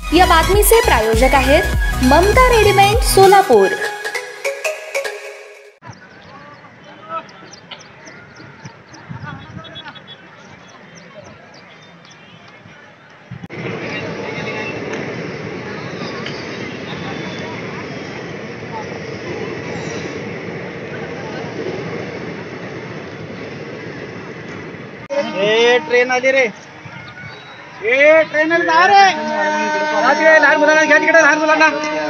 या बातमीचे प्रायोजक आहेत ममता रेडीमेड सोलापूर। ट्रेन आली रे। ट्रेन आली जा रे। लहान मुलांना घ्या तिकडे, लहान मुलांना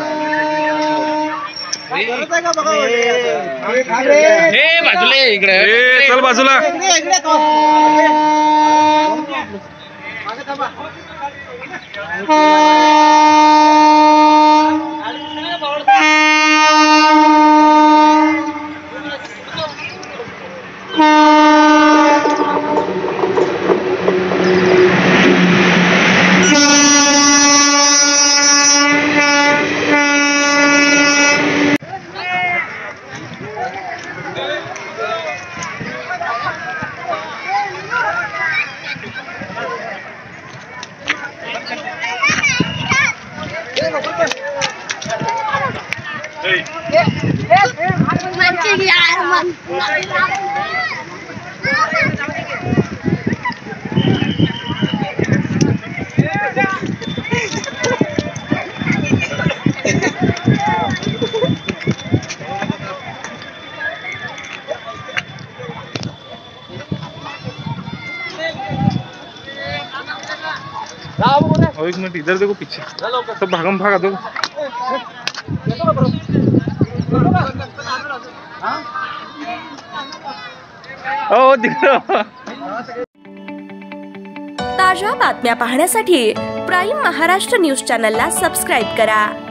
बाजूला इकडे चल बाजूला। एक मिनट इधर देखो, पीछे सब भागम भागा दो। ओ दिखो। ताज्या बातम्या पाहण्यासाठी प्राईम महाराष्ट्र न्यूज चॅनलला सबस्क्राईब करा।